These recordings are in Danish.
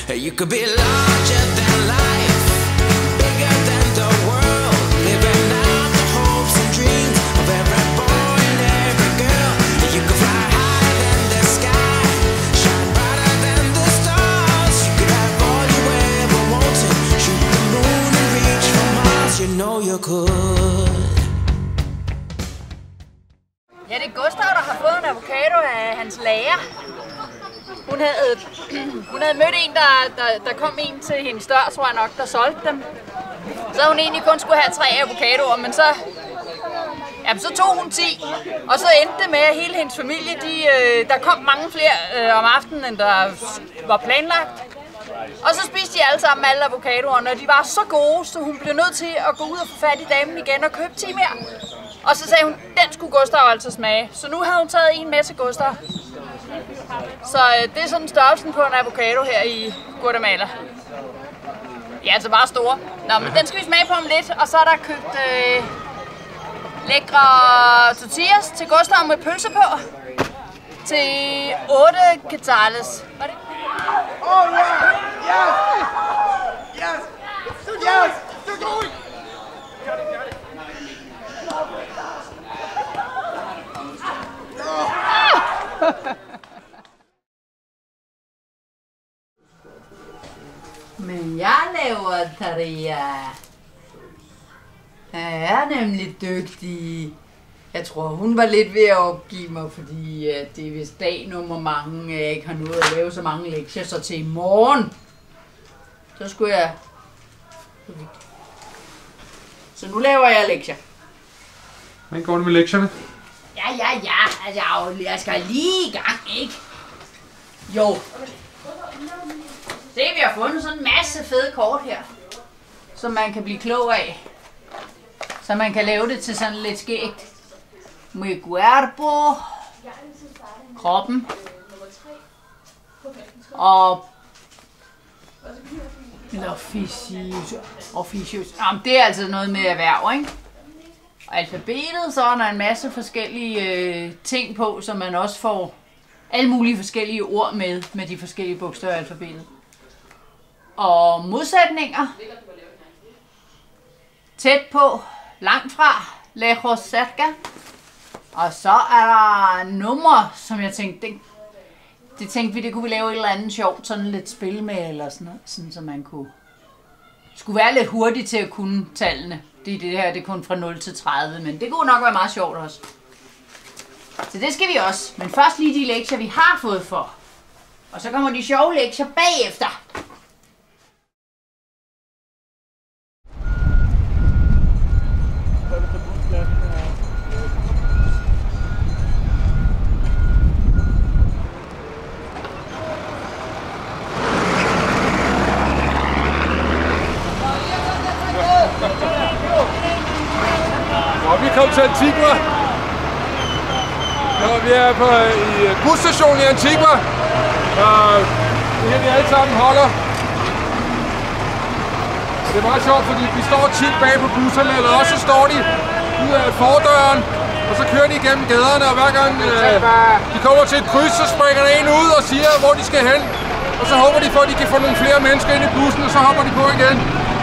You could be larger than life, bigger than the world, living out the hopes and dreams of every boy and every girl. You could fly higher than the sky, shine brighter than the stars. You could have all you ever wanted, shoot the moon and reach for Mars. You know you could. Ja, det er Gustav, der har fået en avocado af hans lærer. Hun havde mødt en, der kom en til hendes dør, tror jeg nok, der solgte dem. Så hun egentlig kun skulle have 3 avocadoer, men så tog hun 10. Og så endte det med, at hele hendes familie, der kom mange flere om aftenen, end der var planlagt. Og så spiste de alle sammen alle avocadoerne, og de var så gode, så hun blev nødt til at gå ud og få fat i damen igen og købe 10 mere. Og så sagde hun, den skulle Gustav altså smage. Så nu havde hun taget en med til Gustav. Så det er sådan størrelsen på en avocado her i Guatemala. De er altså bare store. Nå, men den skal vi smage på om lidt. Og så er der købt lækre tortillas til Gustav med pølse på. Til 8 quetzales. Var det? Oh yeah! Yes! Yes! Yes! They're going! Men jeg laver taria. Jeg er nemlig dygtig. Jeg tror, hun var lidt ved at opgive mig, fordi det er vist dag nummer mange, jeg ikke har nået at lave så mange lektier, så til i morgen, så skulle jeg... Så nu laver jeg lektier. Hvordan går det med lektierne? Ja. Altså, jeg skal lige i gang, ikke? Jo. Se, vi har fundet sådan en masse fede kort her, som man kan blive klog af. Så man kan lave det til sådan lidt skægt. Mi cuerpo, kroppen, og officius. Jamen, det er altså noget med erhverv, ikke? Og alfabetet, så er der en masse forskellige ting på, så man også får alle mulige forskellige ord med de forskellige bogstaver i alfabetet. Og modsætninger. Tæt på, langt fra, lejos cerca. Og så er der numre, som jeg tænkte, det tænkte vi, det kunne vi lave et eller andet sjovt, sådan lidt spil med, eller sådan noget, sådan, så man skulle være lidt hurtig til at kunne tallene. Det her, det er kun fra 0 til 30, men det kunne nok være meget sjovt også. Så det skal vi også, men først lige de lektier, vi har fået for. Og så kommer de sjove lektier bagefter. Vi kom til Antigua. Vi er i busstationen i Antigua. Her vi alle sammen holder. Det er meget sjovt, fordi vi står tit bag på busserne, eller også står de ud af fordøren, og så kører de igennem gaderne, og hver gang de kommer til et kryds, så springer der en ud og siger, hvor de skal hen. Og så håber de for, at de kan få nogle flere mennesker ind i bussen, og så hopper de på igen.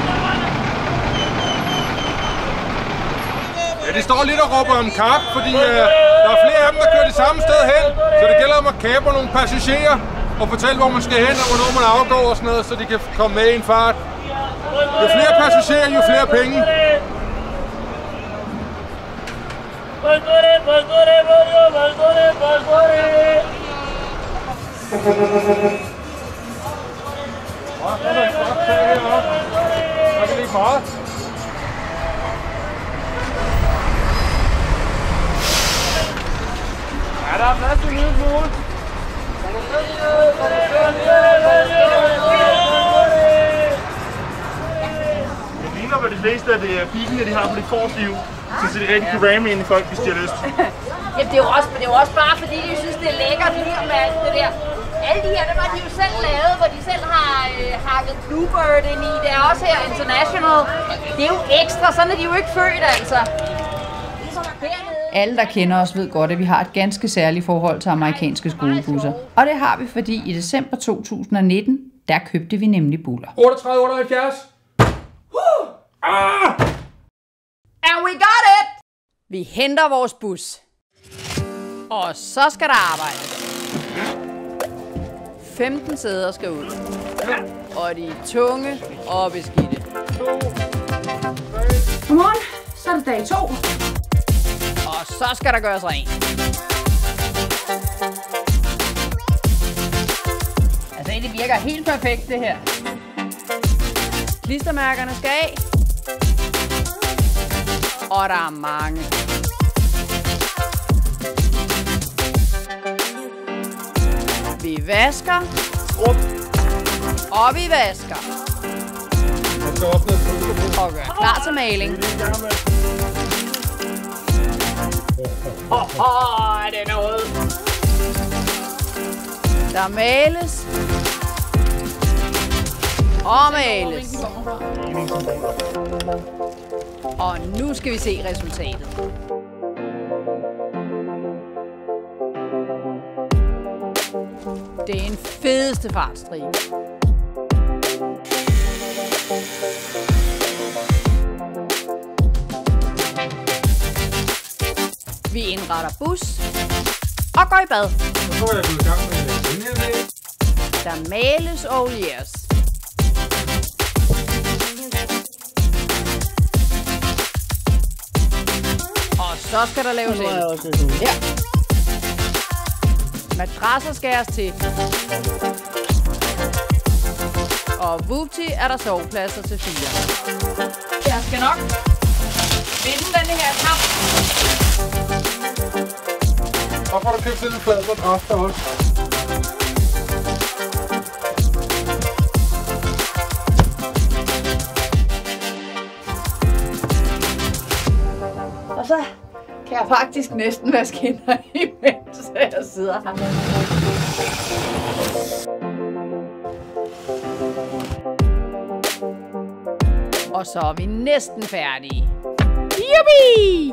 Ja, de står lidt og råber om kap, fordi der er flere af dem, der kører det samme sted hen. Så det gælder om at kapre nogle passagerer og fortælle, hvor man skal hen og hvornår man afgår og sådan noget, så de kan komme med i en fart. Jo flere passagerer, jo flere penge. Der kan ligge meget. Ja, der er plads til en lille smule. Det ligner vel de fleste af bilerne, de har på det forreste hjul. Så de rigtig kan ramme ind i folk, hvis de har lyst. Jamen, det er jo også bare fordi, de synes, det er lækkert her med alt det der. Alle de her, der var de jo selv lavet, hvor de selv har hakket Bluebird ind i. Det er også her International. Det er jo ekstra, sådan er de jo ikke født, altså. Alle, der kender os, ved godt, at vi har et ganske særligt forhold til amerikanske skolebusser. Og det har vi, fordi i december 2019, Der købte vi nemlig buller. 38,78. And we got it! Vi henter vores bus. Og så skal der arbejdes. 15 sæder skal ud. Og de er tunge og beskidte. Godmorgen, så er det dag 2. Og så skal der gøres rent. Altså, det virker helt perfekt, det her. Klistermærkerne skal af. Og der er mange. Vi vasker. Og vi vasker. Og gør klar til maling. Er det noget? Der males. Og males. Og nu skal vi se resultatet. Det er en fedeste fartstribe. Vi indretter bus og går i bad. Så er jeg gået i gang med den her dag. Der males og olieres. Og så skal der laves el. Ja. Madrasser skæres til. Og vupti er der sovepladser til 4. Jeg skal nok vinde denne her kamp. Og får du købt sådan en flad madras der også. Og så kan jeg faktisk næsten vaske hænder imens jeg sidder her. Og så er vi næsten færdige. Jubi!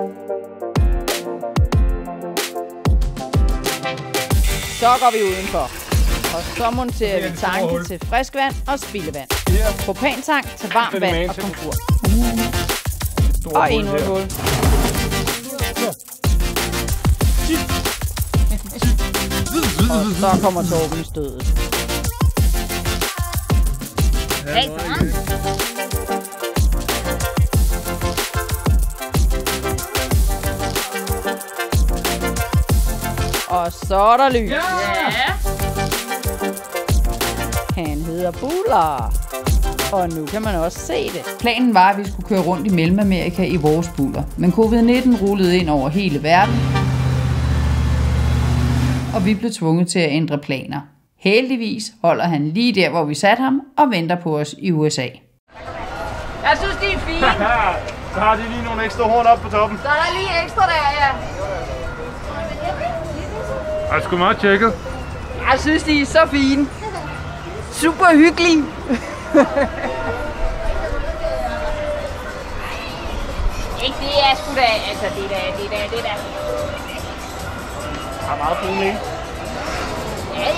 Så går vi udenfor. Og så monterer vi tanke til friskvand og spildevand. Propantank til varmt vand og komfur. Og endnu et hul. Og så kommer Torben i stødet. Hey, og så er der lys. Ja! Han hedder Buller. Og nu kan man også se det. Planen var, at vi skulle køre rundt i Mellemamerika i vores buller. Men covid-19 rullede ind over hele verden. Og vi blev tvunget til at ændre planer. Heldigvis holder han lige der, hvor vi satte ham, og venter på os i USA. Jeg synes, de er fine. Så har de lige nogle ekstra horn op på toppen. Så er der lige ekstra der, ja. Det er sgu meget tjekket. Jeg synes, de er så fine. Super hyggelige. Ikke det er sgu da, altså det der. Der er meget brune, ikke? Ja.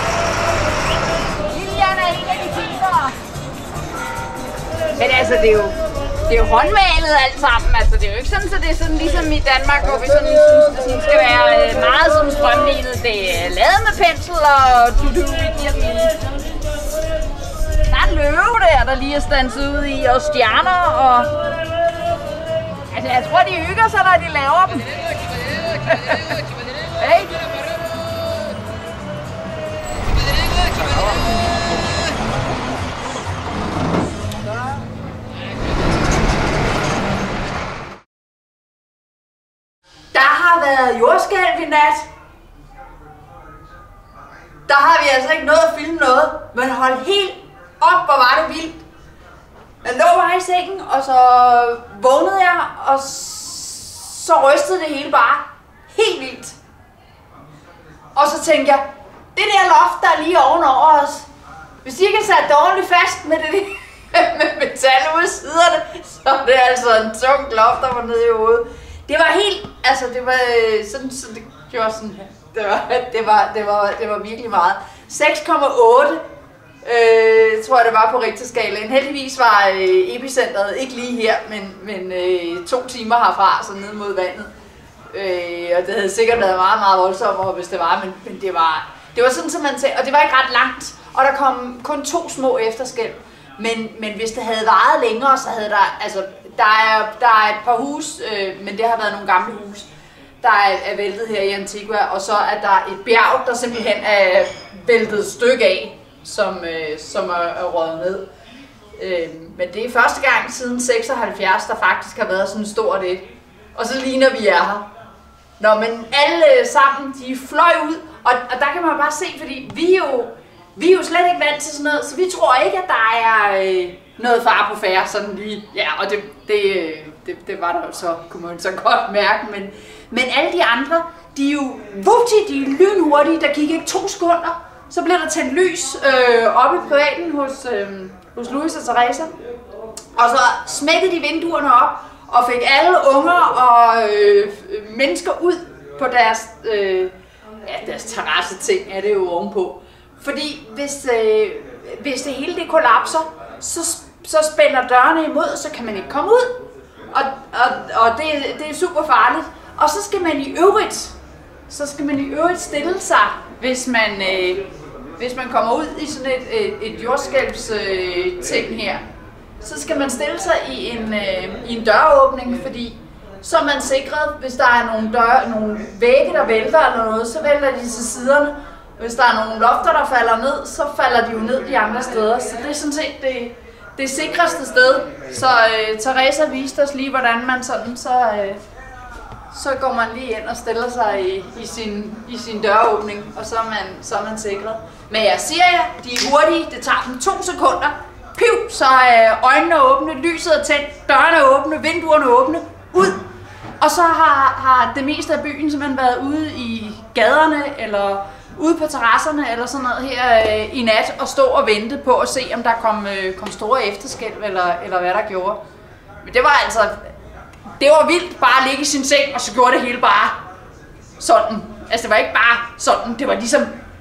Lilian er en af de finere. Men altså, det er jo håndmalet alt sammen. Altså, det er jo ikke sådan, så det er sådan ligesom i Danmark, hvor vi sådan synes, det sådan skal være meget som strømlignet. Det er lavet med pensel og du giver den lige. Der er en løve der lige er standset ud i, og stjerner og... Altså, jeg tror, de hygger sig, når de laver dem. Hey! Der har været jordskælv i nat. Der har vi altså ikke nået at filme noget, men hold helt op, hvor var det vildt. Jeg lå bare i sengen, og så vågnede jeg, og så rystede det hele bare helt vildt. Og så tænkte jeg, det der loft, der er lige ovenover os, hvis de ikke har sat det ordentligt fast med det med metal ude i siderne, så er det altså en tung loft, der var nede i hovedet. Det var helt, altså det var sådan, så det gjorde sådan her. Det var virkelig meget. 6,8 tror jeg det var på Richterskalaen. Heldigvis var epicentret ikke lige her, men 2 timer herfra, så ned mod vandet. Og det havde sikkert været meget, meget voldsommere, hvis det var, men det var sådan, som man sagde, og det var ikke ret langt, og der kom kun 2 små efterskælv. Men hvis det havde varet længere, så havde der, altså, der er et par hus, men det har været nogle gamle hus, der er væltet her i Antigua, og så er der et bjerg, der simpelthen er væltet et stykke af, som er røget ned. Men det er første gang siden 76, der faktisk har været sådan stort et. Og så ligner vi er her. Nå, men alle sammen, de fløj ud, og der kan man bare se, fordi vi er jo slet ikke vant til sådan noget, så vi tror ikke, at der er noget fare på færre, sådan lige. Ja, og det var der jo så, kunne man så godt mærke, men alle de andre, de er jo de er lynhurtige, der gik ikke 2 sekunder, så blev der tændt lys oppe i privaten hos Louis og Teresa, og så smækkede de vinduerne op, og fik alle unger og mennesker ud på deres terrasseting, er det jo ovenpå. Fordi hvis det hele det kollapser, så spænder dørene imod, så kan man ikke komme ud. Og det er super farligt. Og så skal man i øvrigt stille sig, hvis man kommer ud i sådan et jordskælvsting her. Så skal man stille sig i en døråbning, fordi så er man sikret, hvis der er nogle vægge, der vælter eller noget, så vælter de til siderne. Hvis der er nogle lofter, der falder ned, så falder de jo ned de andre steder. Så det er sådan set det sikreste sted. Så Teresa viste os lige, hvordan man sådan, så går man lige ind og stiller sig i sin døråbning, og så er man sikret. Men jeg siger jer, de er hurtige, det tager dem 2 sekunder. Piv, så er øjnene åbne, lyset er tændt, dørene er åbne, vinduerne er åbne, ud. Og så har det meste af byen simpelthen været ude i gaderne, eller ude på terrasserne, eller sådan noget her i nat, og stå og vente på at se, om der kom store efterskælv, eller hvad der gjorde. Men det var altså, det var vildt bare at ligge i sin seng, og så gjorde det hele bare sådan. Altså det var ikke bare sådan, det var ligesom,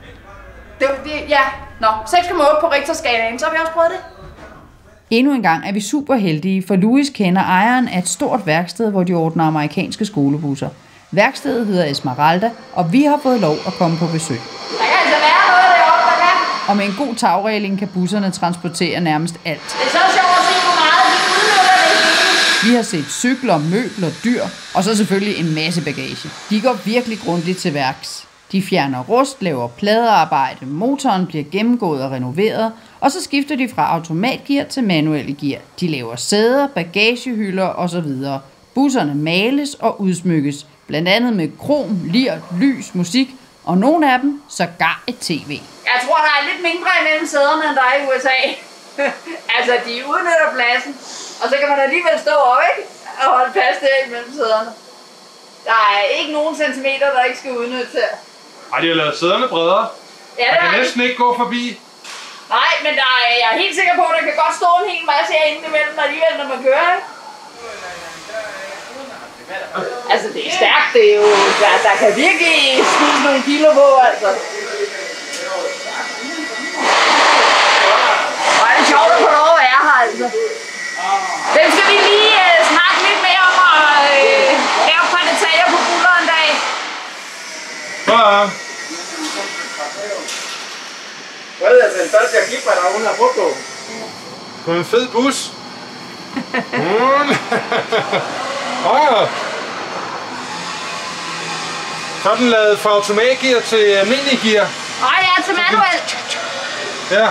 ja, 6,8 på Richterskalaen, så har vi også prøvet det. Endnu en gang er vi super heldige, for Louis kender ejeren af et stort værksted, hvor de ordner amerikanske skolebusser. Værkstedet hedder Esmeralda, og vi har fået lov at komme på besøg. Der kan altså være noget deroppe, der kan. Og med en god tagregling kan busserne transportere nærmest alt. Det er så sjovt at se, hvor meget de udnytter det. Vi har set cykler, møbler, dyr, og så selvfølgelig en masse bagage. De går virkelig grundigt til værks. De fjerner rust, laver pladearbejde, motoren bliver gennemgået og renoveret, og så skifter de fra automatgear til manuelle gear. De laver sæder, bagagehylder osv. Busserne males og udsmykkes, blandt andet med krom, lir, lys, musik, og nogle af dem sågar et tv. Jeg tror, der er lidt mindre imellem sæderne, end der er i USA. Altså, de udnytter pladsen, og så kan man alligevel stå op, ikke? Og holde plads der imellem sæderne. Der er ikke nogen centimeter, der ikke skal udnyttes her. Ej, de har lavet sæderne bredere. Ja, Man kan næsten ikke gå forbi. Nej, men jeg er helt sikker på, at der kan godt stå en hel masse herinde imellem alligevel, når man kører, ikke? Altså, det er stærkt, det er jo, der kan virkelig skyde nogle kilo på, altså. Og er det sjovt at få lov at være her, altså. Hvem skal vi lige snakke lidt mere om at lave på detaljer på buller en dag? Ja. Puedes sentarse aquí para una foto. På en fed bus. Så er den lavet fra automatgear til almindelig gear. Ja, til manuel. Ja.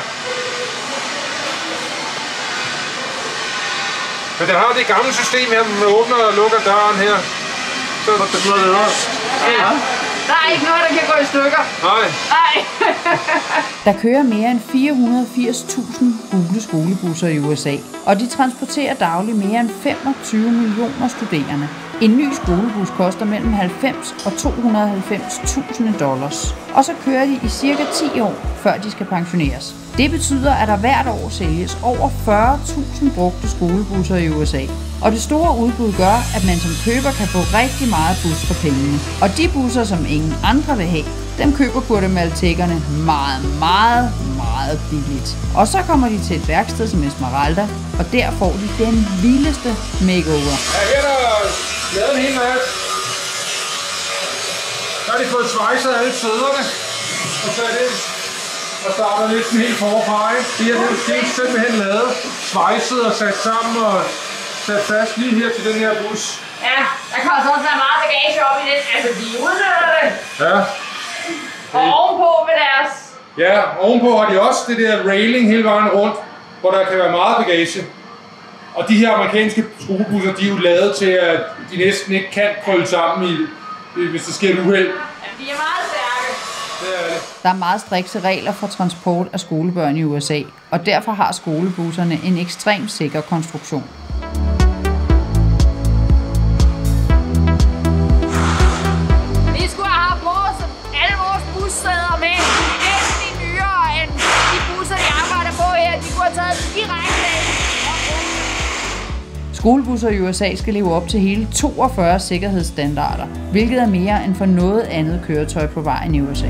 Men den har det gamle system her, hvor man åbner og lukker døren her. Så er der noget der. Ja. Der er ikke noget, der kan gå i stykker. Nej. Der kører mere end 480.000 gule skolebusser i USA, og de transporterer dagligt mere end 25 millioner studerende. En ny skolebus koster mellem 90 og $290.000, og så kører de i cirka 10 år, før de skal pensioneres. Det betyder, at der hvert år sælges over 40.000 brugte skolebusser i USA. Og det store udbud gør, at man som køber kan få rigtig meget bus for pengene. Og de busser, som ingen andre vil have, dem køber guatemaltekerne meget billigt. Og så kommer de til et værksted som Esmeralda, og der får de den vildeste makeover. Ja, her er der lavet en hel masse. Så har de fået svejset alle sæderne, og så er det og starter næsten helt forfra. Det er simpelthen lavet, svejset og sat sammen og sat fast lige her til den her bus. Ja, der kan altså også være meget bagage op i den. Altså, de udnytter det. Ja. Og ovenpå med deres... Ja, ovenpå har de også det der railing hele vejen rundt, hvor der kan være meget bagage. Og de her amerikanske skolebusser, de er jo lavet til, at de næsten ikke kan krølle sammen, hvis der sker et uheld. Ja, de er meget stærke. Det er det. Der er meget strikse regler for transport af skolebørn i USA, og derfor har skolebusserne en ekstremt sikker konstruktion. Vi skulle have haft alle vores bussæder med. Næsten nyere end de busser, de arbejder på her. De kunne have taget direkte af. Skolebusser i USA skal leve op til hele 42 sikkerhedsstandarder, hvilket er mere end for noget andet køretøj på vejen i USA.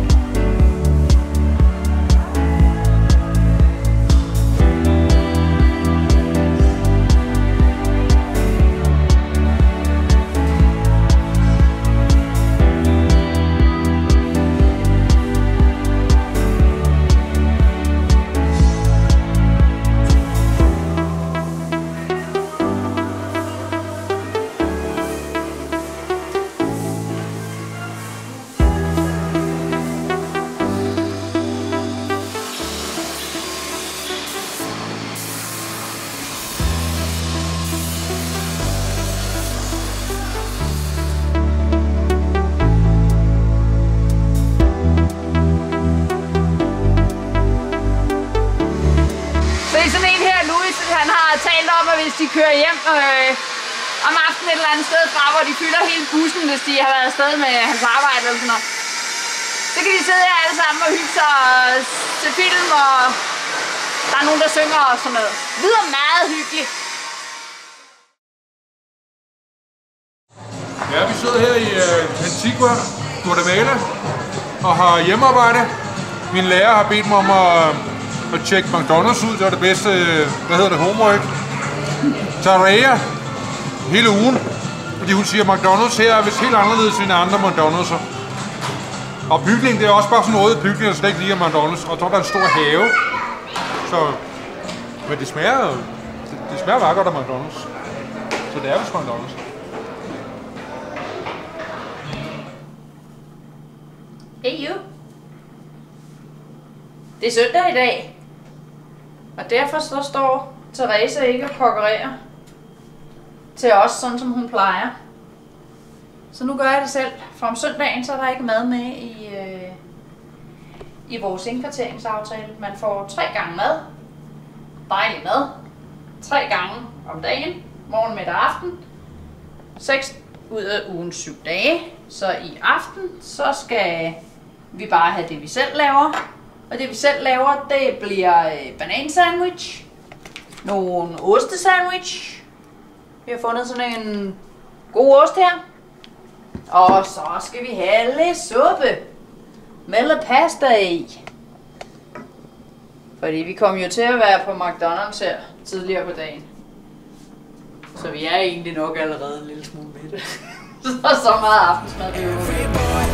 Hvis de kører hjem om aftenen et eller andet sted fra, hvor de fylder hele bussen, hvis de har været afsted med hans arbejde eller sådan noget. Så kan de sidde her alle sammen og hygge sig og se film, og der er nogen, der synger og sådan noget. Det lyder meget hyggeligt. Ja, vi sidder her i Antigua, Guatemala, og har hjemmearbejde. Min lærer har bedt mig om at tjekke McDonald's ud. Det var det bedste, hvad hedder det, homework. Tarea hele ugen, fordi hun siger, at McDonald's her er vist helt anderledes end andre McDonald's'er. Og bygningen, det er også bare sådan noget bygning, der slet ikke ligger McDonald's, og så er der en stor have. Så, men det smager bare godt af McDonald's. Så det er vist McDonald's. Hey you. Det er søndag i dag, og derfor så står Therese ikke og kokkererer til os, sådan som hun plejer. Så nu gør jeg det selv, for om søndagen så er der ikke mad med i vores indkvarteringsaftale. Man får 3 gange mad, dejlig mad, 3 gange om dagen, morgen, middag og aften, 6 ud af ugens 7 dage. Så i aften, så skal vi bare have det, vi selv laver. Og det, vi selv laver, det bliver banansandwich, nogle ostesandwich. Vi har fundet sådan en god ost her. Og så skal vi have lidt suppe med lidt pasta i. Fordi vi kom jo til at være på McDonald's her tidligere på dagen. Så vi er egentlig nok allerede en lille smule med det. Så meget aftensmad vi jo.